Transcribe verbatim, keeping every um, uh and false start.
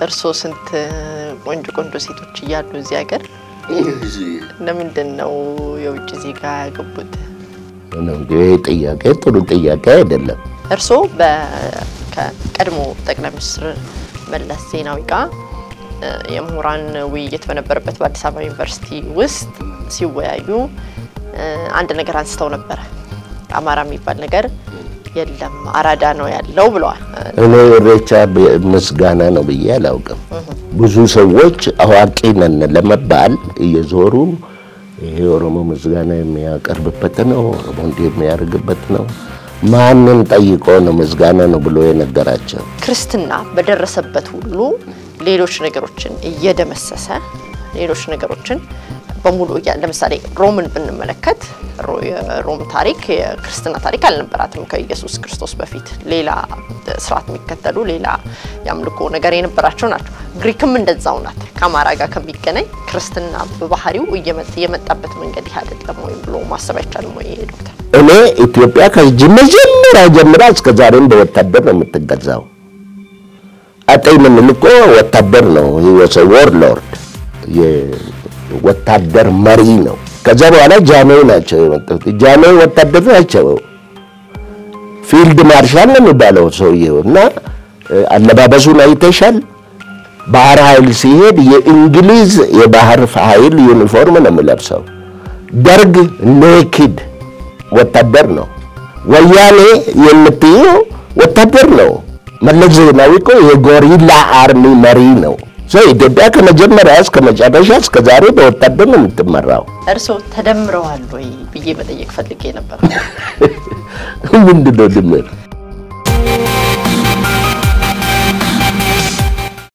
እርሶ ስንት ቆንጆ ቆንጆ ሴቶች ይያሉ እዚህ ሀገር ለምንድነው የውጭ ዜጋ ያገቡት ነው ጥያቄ ጥሩ ጥያቄ አይደለም እርሶ በቀድሞ ጠቅላይ ሚኒስትር መለስ ዜናዊ ጋር የምሁራን ውይይት በነበረበት በአዲስ አበባ ዩኒቨርሲቲ ውስጥ ሲወያዩ አንድ ነገር አንስተው ነበር አማራ የሚባል ነገር የለም አራዳ ነው ያለው ብለዋል እኔ ሬቻ መስጋና ነው በያላውቅም ብዙ ሰዎች አዋቂ ነን ለመባል እየዞሩ ይሄ ኦሮሞ መስጋና የሚያቀርብበት ነው ወንድ የሚያርግበት ነው ማንንም ጠይቆ ነው መስጋና ነው ብሎ የነገራቸው ክርስትና በደረሰበት ሁሉ ሌሎች ነገሮችን እየደመሰሰ ሌሎች ነገሮችን በሙሉ ያ ለምሳሌ ሮምን ብንመለከት ሮም ታሪክ የክርስትና ታሪክ አልነበራትም ከኢየሱስ ክርስቶስ በፊት ሌላ ስርዓት የሚከተሉ ሌላ ያምልኮ ነገር የነበራቸው ናቸው ግሪክም እንደዛው ናት ከአማራ ጋር ከሚገናኝ ክርስትና በባህሪው እየመጣበት መንገድ አይደለም ወይ ብሎ ማሰብ አይቻልም ወይ ዶክተር እኔ ኢትዮጵያ ከጅምጀምራ ጀምራ እስከ ዛሬም በወታደር ነው የምትገዛው አጠይ ምን ልቆ ወታደር ነው he warlord የወታደር መሪ ነው ከዛ በኋላ ጃሜው ናቸው የመጡት ጃሜው ወታደር ናቸው ፊልድ ማርሻል ነው የሚባለው ሰውየውና አለባበሱን አይተሻል ባህር ኃይል ሲሄድ የእንግሊዝ የባህር ኃይል ዩኒፎርም ነው የሚለብሰው ደርግ ኔክድ ወታደር ነው ወያኔ የምትዩ ወታደር ነው መለስ ዜናዊ እኮ የጎሪላ አርሚ መሪ ነው so ኢትዮጵያ ከመጀመሪያ እስከ መጨረሻ እስከ ዛሬ በወታደር ነው የምትመራው እርሶ ተደምረዋል ወይ ብዬ መጠየቅ ፈልጌ ነበር ምንድነው ድምር